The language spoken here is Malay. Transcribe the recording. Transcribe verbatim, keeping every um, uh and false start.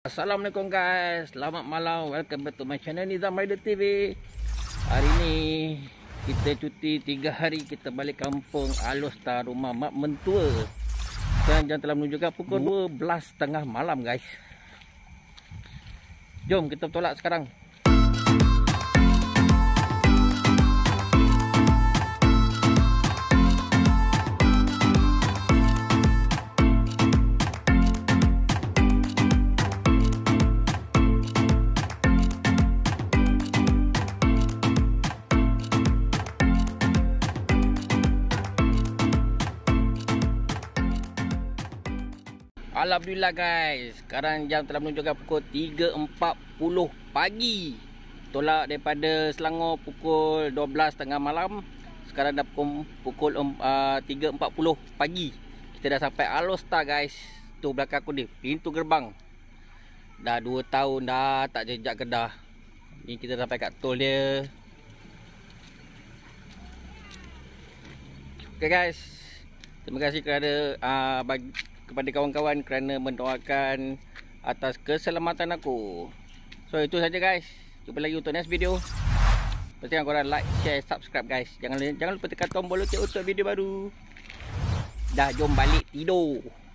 Assalamualaikum guys, selamat malam, welcome back to my channel Nizam Rider T V. Hari ni kita cuti tiga hari, kita balik kampung Alostar, rumah mak mentua. Sekarang jam telah menunjukkan pukul dua belas tiga puluh malam guys. Jom kita bertolak sekarang. Alhamdulillah guys, sekarang jam telah menunjukkan pukul tiga empat puluh pagi. Tolak daripada Selangor pukul dua belas tiga puluh malam. Sekarang dah pukul, pukul uh, tiga empat puluh pagi. Kita dah sampai Alostar guys. Tu belakang aku ni, pintu gerbang. Dah dua tahun dah tak jejak Kedah. Ni kita sampai kat tol dia. Okay guys, terima kasih kerana uh, bagi kepada kawan-kawan kerana mendoakan atas keselamatan aku. So itu saja guys. Jumpa lagi untuk next video. Pastikan korang like, share, subscribe guys. Jangan jangan lupa tekan tombol lonceng untuk video baru. Dah, jom balik tidur.